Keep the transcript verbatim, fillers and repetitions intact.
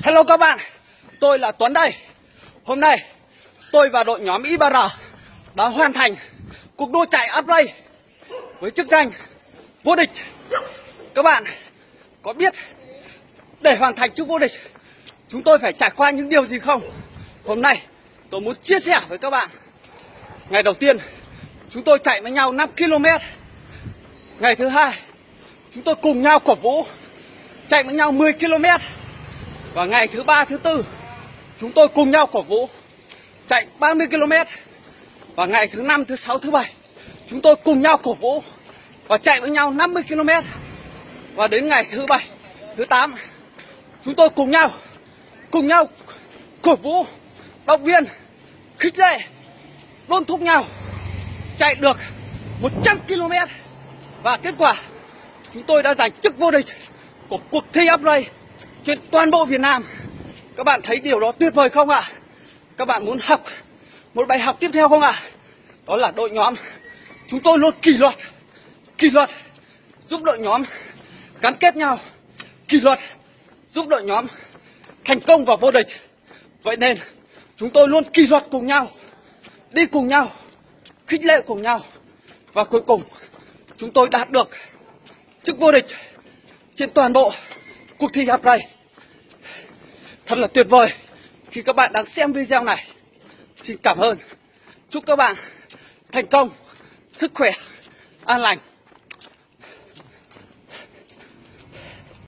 Hello các bạn, tôi là Tuấn đây. Hôm nay tôi và đội nhóm i ba rờ đã hoàn thành cuộc đua chạy update với chức danh vô địch. Các bạn có biết để hoàn thành chức vô địch chúng tôi phải trải qua những điều gì không? Hôm nay tôi muốn chia sẻ với các bạn. Ngày đầu tiên chúng tôi chạy với nhau năm ki lô mét. Ngày thứ hai chúng tôi cùng nhau cổ vũ chạy với nhau mười ki lô mét. Và ngày thứ ba, thứ tư chúng tôi cùng nhau cổ vũ chạy ba mươi ki lô mét. Và ngày thứ năm, thứ sáu, thứ bảy chúng tôi cùng nhau cổ vũ và chạy với nhau năm mươi ki lô mét. Và đến ngày thứ bảy, thứ tám chúng tôi cùng nhau cùng nhau cổ vũ, động viên, khích lệ, đôn thúc nhau chạy được một trăm ki lô mét. Và kết quả chúng tôi đã giành chức vô địch của cuộc thi update trên toàn bộ Việt Nam. Các bạn thấy điều đó tuyệt vời không ạ? Các bạn muốn học một bài học tiếp theo không ạ? Đó là đội nhóm chúng tôi luôn kỷ luật, kỷ luật giúp đội nhóm gắn kết nhau, kỷ luật giúp đội nhóm thành công và vô địch. Vậy nên chúng tôi luôn kỷ luật cùng nhau, đi cùng nhau, khích lệ cùng nhau. Và cuối cùng chúng tôi đạt được chức vô địch trên toàn bộ cuộc thi update. Thật là tuyệt vời khi các bạn đang xem video này. Xin cảm ơn. Chúc các bạn thành công, sức khỏe, an lành.